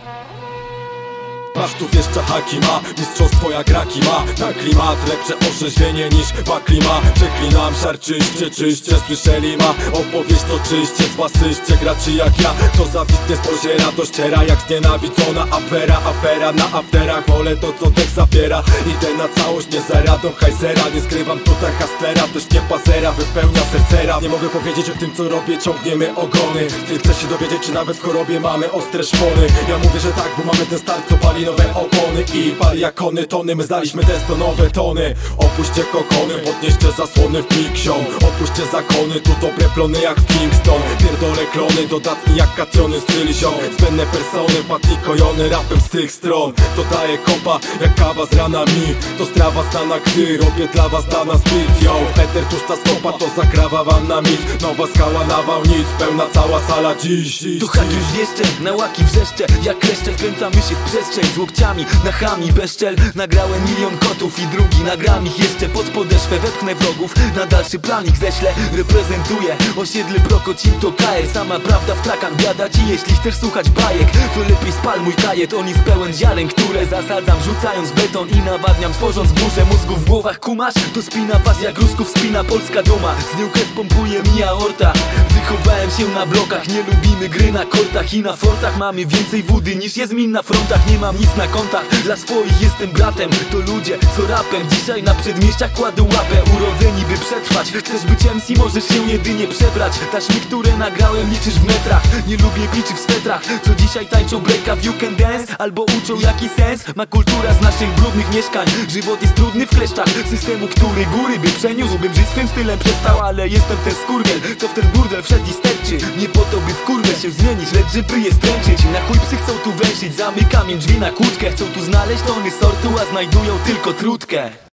Aż tu wieszcza haki ma, mistrzostwo jak raki ma. Na klimat lepsze orzeźwienie niż baklima. Przeklinam, szarczyście, czyście, słyszeli ma. Opowieść to czyście, zwasyście graczy jak ja. To zawistnie spoziera, to ściera jak znienawidzona afera na afterach, wolę to co tek zapiera. Idę na całość, nie za radą hajsera. Nie skrywam tutaj hastlera, też nie pasera. Wypełnia sercera, nie mogę powiedzieć o tym co robię, ciągniemy ogony. Ty chcesz się dowiedzieć czy nawet w chorobie mamy ostre szpony. Ja mówię, że tak, bo mamy ten start co pali nowe opony i pali jak kony tony. My zdaliśmy test to nowe tony. Opuśćcie kokony, podnieście zasłony w miksią. Opuśćcie zakony, tu dobre plony jak w Kingston. Pierdolę klony, dodatki jak kationy styli się. Zbędne persony, wpadli kojony rapem z tych stron. To daje kopa jak kawa z rana mi. To strawa znana, gdy robię dla was dana zbyt. Yo, Peter tuż ta stopa, to zakrawa wam na mit. Nowa skała, nawał nic, pełna cała sala dziś. Tu hak już wieszcze, na łaki wrzeszcze. Jak kleszcze wkręcamy się w przestrzeń. Z łokciami, nachami, bezczel. Nagrałem milion kotów i drugi nagram ich jeszcze pod podeszwę. Wepchnę wrogów, na dalszy plan ich ześlę. Reprezentuję osiedle Prokocim, to KR. Sama prawda w trakach biada ci, jeśli chcesz słuchać bajek. To lepiej spal mój kajet, on jest pełen ziaren, które zasadzam rzucając beton i nawadniam, tworząc burzę mózgu w głowach. Kumasz? To spina was jak Rusków spina polska duma. Z nią krew pompuje mi aorta. Wychowałem się na blokach, nie lubimy gry na kortach i na fortach. Mamy więcej wody niż jest min na frontach. Nie mam nic na kontach, dla swoich jestem bratem. To ludzie, co rapem dzisiaj na przedmieściach kładą łapę. Urodzeni by przetrwać, chcesz być MC, możesz się jedynie przebrać. Taśmy, które nagrałem liczysz w metrach. Nie lubię biczy w swetrach, co dzisiaj tańczą breaka w You Can Dance. Albo uczą jaki sens ma kultura z naszych brudnych mieszkań. Żywot jest trudny w kleszczach systemu, który góry by przeniósł. Bym żyć swym stylem przestał, ale jestem ten skurwiel, co w ten burdel wszedł i sterczy. Nie po to by w kurwę się zmienić, lecz żeby je stręczyć. Na chuj psy chcą tu węszyć, zamykam im drzwi na kłódkę. Chcą tu znaleźć tony sortu, a znajdują tylko trutkę.